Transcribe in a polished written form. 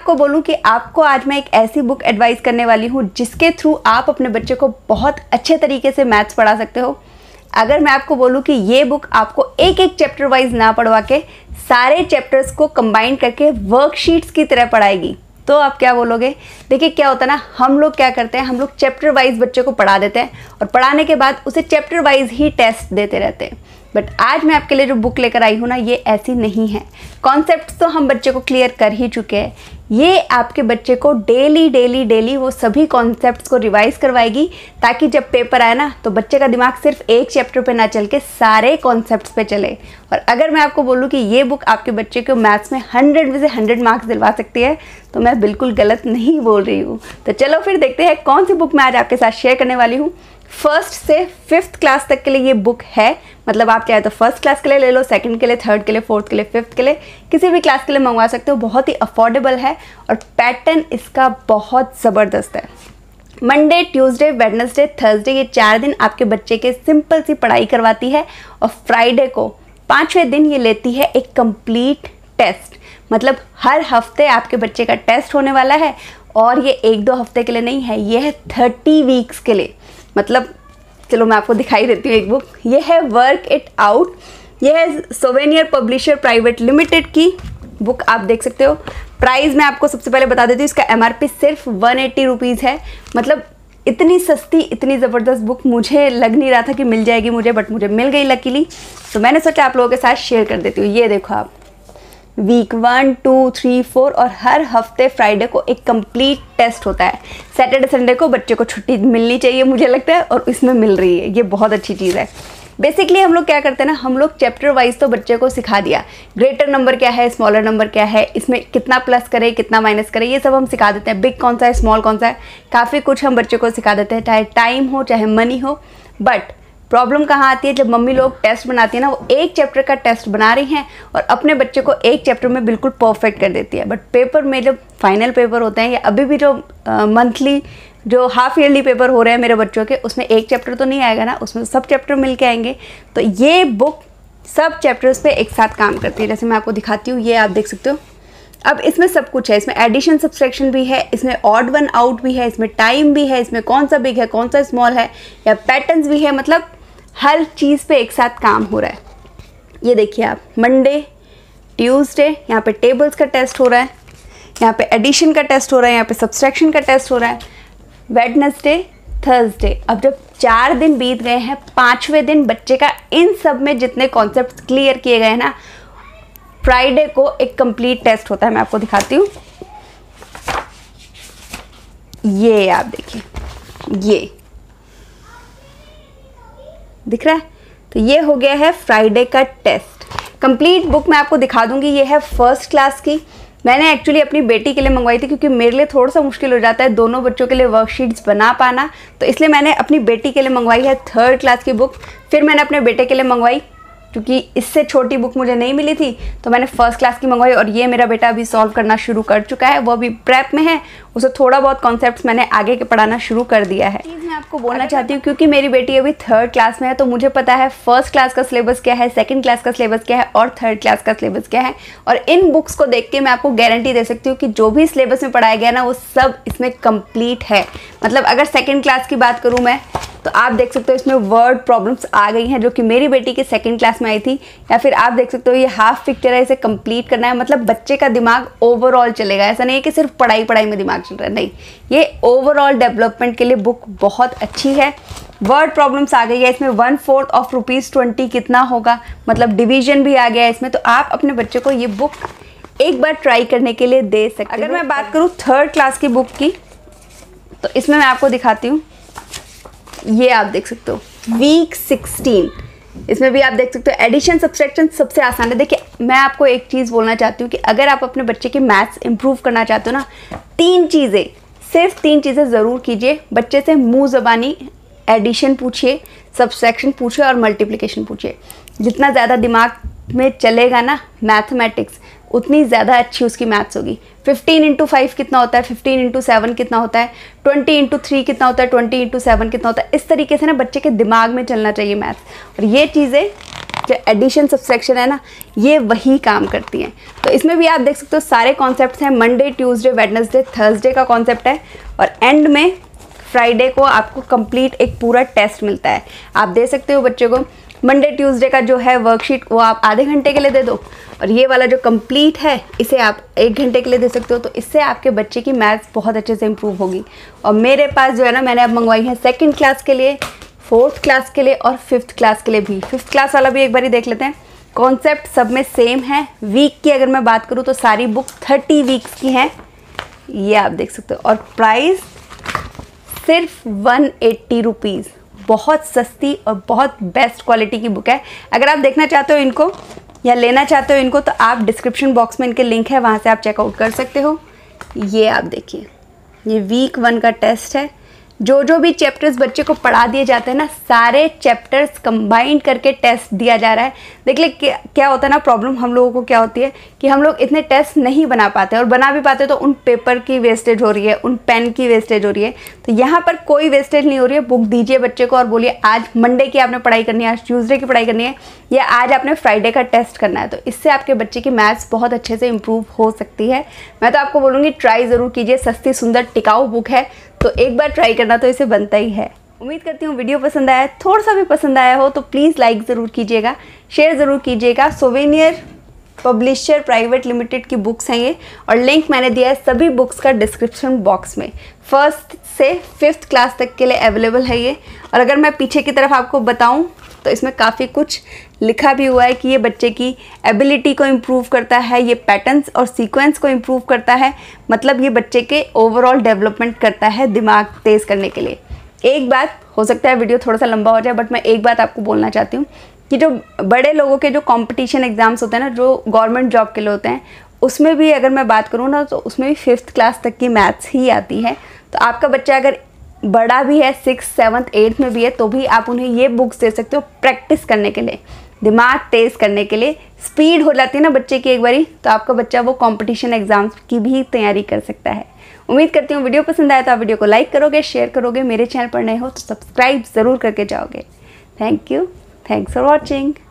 आपको बोलूं कि आपको आज मैं एक ऐसी बुक एडवाइस करने वाली हूं जिसके थ्रू आप अपने बच्चे को बहुत अच्छे तरीके से मैथ्स पढ़ा सकते हो। अगर मैं आपको बोलूं कि ये बुक आपको एक एक चैप्टर वाइज ना पढ़वा के सारे चैप्टर्स को कंबाइन करके वर्कशीट्स की तरह पढ़ाएगी, तो आप क्या बोलोगे? देखिए क्या होता है ना, हम लोग क्या करते हैं, हम लोग चैप्टर वाइज बच्चे को पढ़ा देते हैं और पढ़ाने के बाद उसे चैप्टर वाइज ही टेस्ट देते रहते हैं। बट आज मैं आपके लिए जो बुक लेकर आई हूँ ना, ये ऐसी नहीं है। कॉन्सेप्ट्स तो हम बच्चे को क्लियर कर ही चुके हैं। ये आपके बच्चे को डेली वो सभी कॉन्सेप्ट्स को रिवाइज करवाएगी, ताकि जब पेपर आए ना तो बच्चे का दिमाग सिर्फ एक चैप्टर पे ना चल के सारे कॉन्सेप्ट्स पे चले। और अगर मैं आपको बोलूँ कि ये बुक आपके बच्चे को मैथ्स में 100 में से 100 मार्क्स दिलवा सकती है, तो मैं बिल्कुल गलत नहीं बोल रही हूँ। तो चलो फिर देखते हैं कौन सी बुक मैं आज आपके साथ शेयर करने वाली हूँ। 1st से 5th क्लास तक के लिए ये बुक है। मतलब आप चाहे तो 1st क्लास के लिए ले लो, 2nd के लिए, 3rd के लिए, 4th के लिए, 5th के लिए, किसी भी क्लास के लिए मंगवा सकते हो। बहुत ही अफोर्डेबल है और पैटर्न इसका बहुत ज़बरदस्त है। मंडे, ट्यूसडे, वेडनेसडे, थर्सडे, ये 4 दिन आपके बच्चे के सिंपल सी पढ़ाई करवाती है और फ्राइडे को 5वें दिन ये लेती है एक कंप्लीट टेस्ट। मतलब हर हफ्ते आपके बच्चे का टेस्ट होने वाला है और ये 1-2 हफ्ते के लिए नहीं है, ये है 30 वीक्स के लिए। मतलब चलो मैं आपको दिखाई देती हूँ एक बुक। ये है वर्क इट आउट। ये है सोवेनियर पब्लिशर प्राइवेट लिमिटेड की बुक, आप देख सकते हो। प्राइस मैं आपको सबसे पहले बता देती हूँ, इसका MRP सिर्फ 180 रुपीज़ है। मतलब इतनी सस्ती, इतनी ज़बरदस्त बुक मुझे लग नहीं रहा था कि मिल जाएगी मुझे, बट मुझे मिल गई लकीली। तो मैंने सोचा आप लोगों के साथ शेयर कर देती हूँ। ये देखो आप, वीक 1, 2, 3, 4 और हर हफ्ते फ्राइडे को एक कंप्लीट टेस्ट होता है। सैटरडे संडे को बच्चे को छुट्टी मिलनी चाहिए मुझे लगता है, और इसमें मिल रही है। ये बहुत अच्छी चीज़ है। बेसिकली हम लोग क्या करते हैं ना, हम लोग चैप्टर वाइज तो बच्चे को सिखा दिया। ग्रेटर नंबर क्या है, स्मॉलर नंबर क्या है, इसमें कितना प्लस करे, कितना माइनस करे, ये सब हम सिखा देते हैं। बिग कौन सा है, स्मॉल कौन सा है, काफ़ी कुछ हम बच्चे को सिखा देते हैं, चाहे टाइम हो चाहे मनी हो। बट प्रॉब्लम कहाँ आती है, जब मम्मी लोग टेस्ट बनाती है ना, वो एक चैप्टर का टेस्ट बना रही हैं और अपने बच्चे को एक चैप्टर में बिल्कुल परफेक्ट कर देती है। बट पेपर में जब फाइनल पेपर होते हैं, या अभी भी जो मंथली जो हाफ ईयरली पेपर हो रहे हैं मेरे बच्चों के, उसमें एक चैप्टर तो नहीं आएगा ना, उसमें सब चैप्टर मिल के आएंगे। तो ये बुक सब चैप्टर्स पे एक साथ काम करती है। जैसे मैं आपको दिखाती हूँ, ये आप देख सकते हो। अब इसमें सब कुछ है, इसमें एडिशन सब्सट्रैक्शन भी है, इसमें ऑड वन आउट भी है, इसमें टाइम भी है, इसमें कौन सा बिग है कौन सा स्मॉल है, या पैटर्न्स भी है। मतलब हर चीज़ पे एक साथ काम हो रहा है। ये देखिए आप, मंडे, ट्यूसडे, यहाँ पे टेबल्स का टेस्ट हो रहा है, यहाँ पे एडिशन का टेस्ट हो रहा है, यहाँ पे सब्सट्रैक्शन का टेस्ट हो रहा है। वेडनेसडे, थर्सडे, अब जब 4 दिन बीत गए हैं, 5वें दिन बच्चे का इन सब में जितने कॉन्सेप्ट क्लियर किए गए हैं ना, फ्राइडे को एक कंप्लीट टेस्ट होता है। मैं आपको दिखाती हूँ, ये आप देखिए, ये दिख रहा है। तो ये हो गया है फ्राइडे का टेस्ट। कंप्लीट बुक मैं आपको दिखा दूंगी। ये है 1st क्लास की। मैंने एक्चुअली अपनी बेटी के लिए मंगवाई थी, क्योंकि मेरे लिए थोड़ा सा मुश्किल हो जाता है दोनों बच्चों के लिए वर्कशीट्स बना पाना, तो इसलिए मैंने अपनी बेटी के लिए मंगवाई है 3rd क्लास की बुक। फिर मैंने अपने बेटे के लिए मंगवाई, क्योंकि इससे छोटी बुक मुझे नहीं मिली थी, तो मैंने 1st क्लास की मंगवाई। और ये मेरा बेटा अभी सॉल्व करना शुरू कर चुका है, वो अभी प्रेप में है, उसे थोड़ा बहुत कॉन्सेप्ट्स मैंने आगे के पढ़ाना शुरू कर दिया है। चीज़ मैं आपको बोलना चाहती हूँ, क्योंकि मेरी बेटी अभी 3rd क्लास में है, तो मुझे पता है 1st क्लास का सिलेबस क्या है, 2nd क्लास का सिलेबस क्या है और 3rd क्लास का सिलेबस क्या है। और इन बुक्स को देख के मैं आपको गारंटी दे सकती हूँ कि जो भी सिलेबस में पढ़ाया गया ना, वो सब इसमें कंप्लीट है। मतलब अगर 2nd क्लास की बात करूँ मैं, तो आप देख सकते हो इसमें वर्ड प्रॉब्लम्स आ गई हैं, जो कि मेरी बेटी के 2nd क्लास में आई थी। या फिर आप देख सकते हो, ये हाफ पिक्चर है, इसे कंप्लीट करना है। मतलब बच्चे का दिमाग ओवरऑल चलेगा, ऐसा नहीं है कि सिर्फ पढ़ाई पढ़ाई में दिमाग चल रहा है, नहीं, ये ओवरऑल डेवलपमेंट के लिए बुक बहुत अच्छी है। वर्ड प्रॉब्लम्स आ गई है इसमें, 1/4 ऑफ ₹20 कितना होगा, मतलब डिवीजन भी आ गया है इसमें। तो आप अपने बच्चे को ये बुक एक बार ट्राई करने के लिए दे सकते हैं। अगर मैं बात करूँ 3rd क्लास की बुक की, तो इसमें मैं आपको दिखाती हूँ। ये आप देख सकते हो, वीक 16, इसमें भी आप देख सकते हो एडिशन सब्सट्रैक्शन सबसे आसान है। देखिए मैं आपको एक चीज़ बोलना चाहती हूँ कि अगर आप अपने बच्चे की मैथ्स इंप्रूव करना चाहते हो ना, 3 चीज़ें, सिर्फ 3 चीज़ें ज़रूर कीजिए। बच्चे से मुंह ज़बानी एडिशन पूछिए, सब्सट्रैक्शन पूछिए और मल्टीप्लिकेशन पूछिए। जितना ज़्यादा दिमाग में चलेगा ना मैथमेटिक्स, उतनी ज़्यादा अच्छी उसकी मैथ्स होगी। 15 × 5 कितना होता है, 15 × 7 कितना होता है, 20 × 3 कितना होता है, 20 × 7 कितना होता है। इस तरीके से ना बच्चे के दिमाग में चलना चाहिए मैथ्स। और ये चीज़ें जो एडिशन सब्सट्रैक्शन है ना, ये वही काम करती हैं। तो इसमें भी आप देख सकते हो सारे कॉन्सेप्ट्स हैं। मंडे, ट्यूसडे, वेडनेसडे, थर्सडे का कॉन्सेप्ट है और एंड में फ्राइडे को आपको कंप्लीट एक पूरा टेस्ट मिलता है। आप दे सकते हो बच्चे को मंडे ट्यूसडे का जो है वर्कशीट वो आप आधे घंटे के लिए दे दो और ये वाला जो कंप्लीट है इसे आप 1 घंटे के लिए दे सकते हो। तो इससे आपके बच्चे की मैथ्स बहुत अच्छे से इम्प्रूव होगी। और मेरे पास जो है ना, मैंने अब मंगवाई है 2nd क्लास के लिए, 4th क्लास के लिए और 5th क्लास के लिए भी। 5th क्लास वाला भी एक बार ही देख लेते हैं। कॉन्सेप्ट सब में सेम है। वीक की अगर मैं बात करूँ तो सारी बुक 30 वीक्स की हैं, ये आप देख सकते हो। और प्राइस सिर्फ 180 रुपीज़। बहुत सस्ती और बहुत बेस्ट क्वालिटी की बुक है। अगर आप देखना चाहते हो इनको या लेना चाहते हो इनको तो आप डिस्क्रिप्शन बॉक्स में इनके लिंक है, वहाँ से आप चेकआउट कर सकते हो। ये आप देखिए, ये वीक 1 का टेस्ट है। जो भी चैप्टर्स बच्चे को पढ़ा दिए जाते हैं ना, सारे चैप्टर्स कंबाइंड करके टेस्ट दिया जा रहा है। देख ले क्या होता है ना, प्रॉब्लम हम लोगों को क्या होती है कि हम लोग इतने टेस्ट नहीं बना पाते और बना भी पाते तो उन पेपर की वेस्टेज हो रही है, उन पेन की वेस्टेज हो रही है। तो यहाँ पर कोई वेस्टेज नहीं हो रही है। बुक दीजिए बच्चे को और बोलिए आज मंडे की आपने पढ़ाई करनी है, आज ट्यूसडे की पढ़ाई करनी है या आज आपने फ्राइडे का टेस्ट करना है। तो इससे आपके बच्चे की मैथ्स बहुत अच्छे से इम्प्रूव हो सकती है। मैं तो आपको बोलूँगी ट्राई ज़रूर कीजिए। सस्ती, सुंदर, टिकाऊ बुक है तो एक बार ट्राई करना तो इसे बनता ही है। उम्मीद करती हूँ वीडियो पसंद आया, थोड़ा सा भी पसंद आया हो तो प्लीज़ लाइक ज़रूर कीजिएगा, शेयर ज़रूर कीजिएगा। सोवेनियर पब्लिशर प्राइवेट लिमिटेड की बुक्स हैं ये और लिंक मैंने दिया है सभी बुक्स का डिस्क्रिप्शन बॉक्स में। 1st से 5th क्लास तक के लिए अवेलेबल है ये। और अगर मैं पीछे की तरफ आपको बताऊँ तो इसमें काफ़ी कुछ लिखा भी हुआ है कि ये बच्चे की एबिलिटी को इम्प्रूव करता है, ये पैटर्न्स और सीक्वेंस को इम्प्रूव करता है, मतलब ये बच्चे के ओवरऑल डेवलपमेंट करता है दिमाग तेज़ करने के लिए। एक बात, हो सकता है वीडियो थोड़ा सा लंबा हो जाए बट मैं एक बात आपको बोलना चाहती हूँ कि जो बड़े लोगों के जो कंपटीशन एग्ज़ाम्स होते हैं ना, जो गवर्नमेंट जॉब के लिए होते हैं, उसमें भी अगर मैं बात करूँ ना तो उसमें भी 5th क्लास तक की मैथ्स ही आती है। तो आपका बच्चा अगर बड़ा भी है 6th, 7th, 8th में भी है तो भी आप उन्हें ये बुक्स दे सकते हो प्रैक्टिस करने के लिए, दिमाग तेज़ करने के लिए। स्पीड हो जाती है ना बच्चे की एक बारी तो आपका बच्चा वो कंपटीशन एग्जाम्स की भी तैयारी कर सकता है। उम्मीद करती हूँ वीडियो पसंद आया तो आप वीडियो को लाइक करोगे, शेयर करोगे, मेरे चैनल पर नए हो तो सब्सक्राइब ज़रूर करके जाओगे। Thank you, thanks for watching.